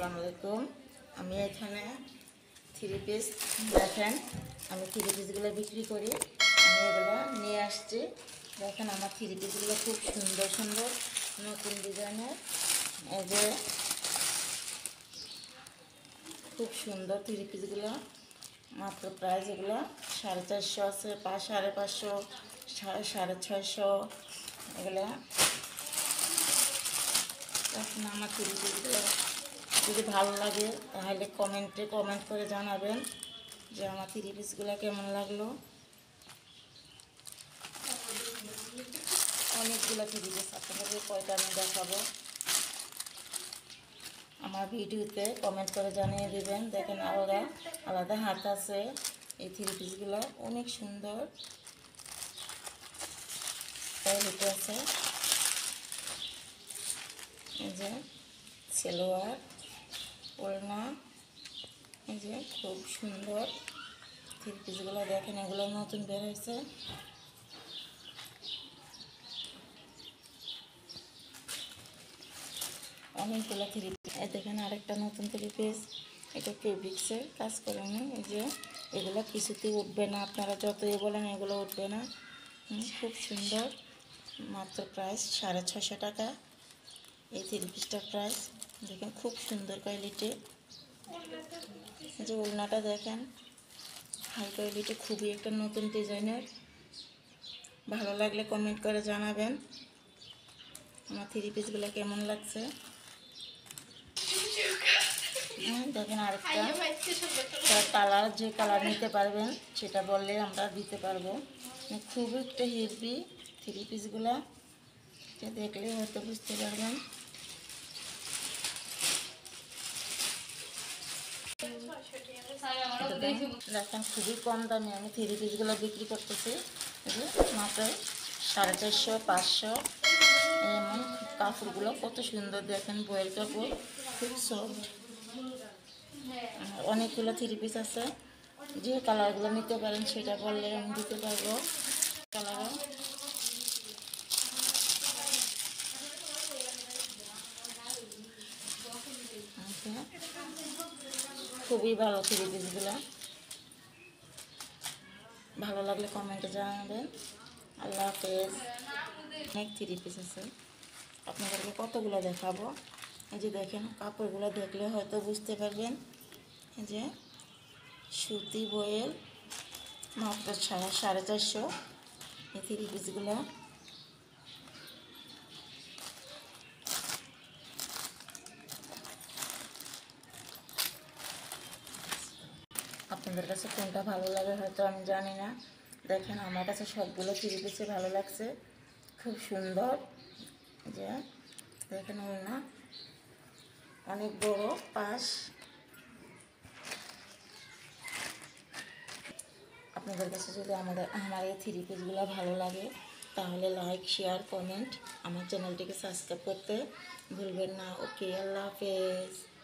আসসালামু আলাইকুম। আমি এখানে থ্রি পিস দেখেন, আমি থ্রি পিসগুলো বিক্রি করি। আমি এগুলো নিয়ে আসছি। দেখেন আমার থ্রি পিসগুলো খুব সুন্দর সুন্দর নতুন ডিজাইনের। এই যে খুব সুন্দর থ্রি পিসগুলো, মাত্র প্রাইস এগুলো 450 আছে, 550, 650 এগুলো। এখন আমার থ্রি পিসগুলো যদি ভালো লাগে তাহলে কমেন্ট করে জানাবেন যে আমার থ্রি পিসগুলো কেমন লাগলো। অনেকগুলো থ্রি পিস আপনাদের কয়টা আমি দেখাবো আমার ভিডিওতে কমেন্ট করে জানিয়ে দেবেন। দেখেন আলাদা আলাদা হাত আছে এই থ্রি পিসগুলো, অনেক সুন্দর কোয়ালিটি আছে। এই যে সালোয়ার, ওড়না, এই যে খুব সুন্দর থ্রি পিসগুলো। দেখেন এগুলো নতুন বের হয়েছে। অনেকগুলো থ্রি পিস। দেখেন আরেকটা নতুন থ্রি পিস, এটা ফেব্রিক্সের কাজ করানো। এই যে এগুলো কিছুতেই উঠবে না, আপনারা যতই বলেন এগুলো উঠবে না। খুব সুন্দর, মাত্র প্রাইস 650 টাকা এই থ্রি পিসটার প্রাইস। দেখেন খুব সুন্দর কোয়ালিটি। এই যে ওড়নাটা দেখেন হাই কোয়ালিটি, খুবই একটা নতুন ডিজাইনের। ভালো লাগলে কমেন্ট করে জানাবেন আমার থ্রি পিসগুলো কেমন লাগছে। দেখেন আরেকটা কালার, যে কালার নিতে পারবেন সেটা বললে আমরা দিতে পারবো। খুব একটা হেভি থ্রি পিসগুলা, দেখলে হয়তো বুঝতে পারবেন। দেখেন খুবই কম দামে আমি থ্রি পিসগুলো বিক্রি করতেছি। মাত্র 450, 500। এমন কাপড়গুলো কত সুন্দর, দেখেন বয়েল কাপড়, খুব সফট। অনেকগুলো থ্রি পিস আছে, যে কালারগুলো নিতে পারেন সেটা বললে আমি দিতে পারবো। কালারও খুবই ভালো থ্রি পিসগুলো। ভালো লাগলে কমেন্টে জানাবেন। আল্লাহ হাফেজ। অনেক থ্রি পিস আছে, আপনাদেরকে কতগুলো দেখাবো। এই যে দেখেন কাপড়গুলো দেখলে হয়তো বুঝতে পারবেন। এই যে সুতি বয়েল, মাত্র 450 এই থ্রি পিসগুলো। আপনাদের কাছে কোনটা ভালো লাগে হয়তো আমি জানি না। দেখেন আমার কাছে সবগুলো থ্রি পিসে ভালো লাগছে, খুব সুন্দর। যে দেখেন ওড়না অনেক বড় পাশ। আপনাদের কাছে যদি আমার এই থ্রি পিসগুলো ভালো লাগে তাহলে লাইক, শেয়ার, কমেন্ট, আমার চ্যানেলটিকে সাবস্ক্রাইব করতে ভুলবেন না। ওকে, আল্লাহ হাফেজ।